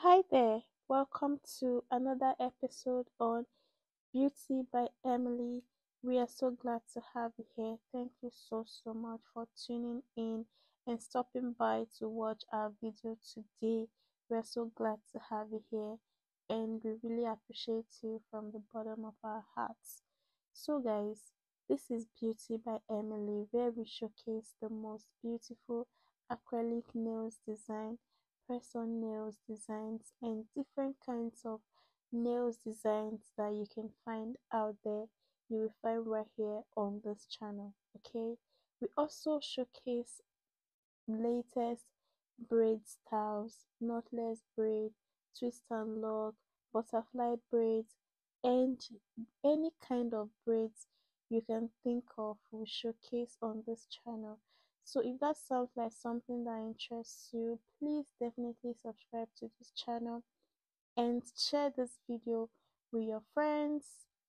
Hi there, welcome to another episode on Beauty by Emily. We are so glad to have you here. Thank you so much for tuning in and stopping by to watch our video today. We are so glad to have you here and we really appreciate you from the bottom of our hearts. So, guys, this is Beauty by Emily, where we showcase the most beautiful acrylic nails design, press-on nails designs, and different kinds of nails designs that you can find out there. You will find right here on this channel. Okay, we also showcase latest braid styles, knotless braid, twist and lock, butterfly braids, and any kind of braids you can think of we showcase on this channel. So if that sounds like something that interests you, please definitely subscribe to this channel and share this video with your friends,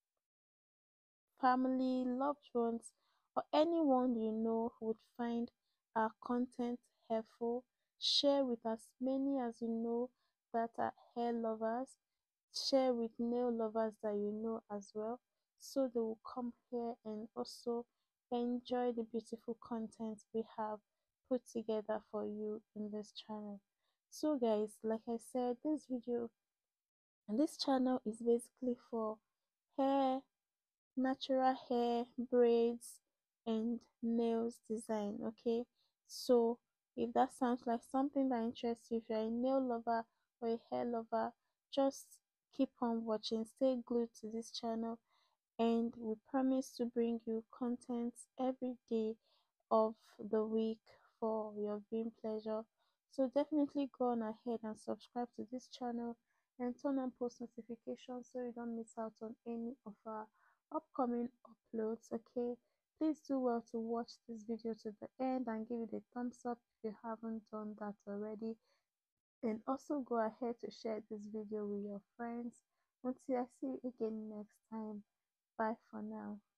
family, loved ones, or anyone you know who would find our content helpful. Share with as many as you know that are hair lovers. Share with nail lovers that you know as well, so they will come here and also enjoy the beautiful content we have put together for you in this channel. So guys, like I said, this channel is basically for hair, natural hair, braids, and nails design. Okay, so if that sounds like something that interests you, if you're a nail lover or a hair lover, just keep on watching, stay glued to this channel, and we promise to bring you content every day of the week for your viewing pleasure. So definitely go on ahead and subscribe to this channel and turn on post notifications so you don't miss out on any of our upcoming uploads. Okay, please do well to watch this video to the end and give it a thumbs up if you haven't done that already, and also go ahead to share this video with your friends. Until I see you again next time, bye for now.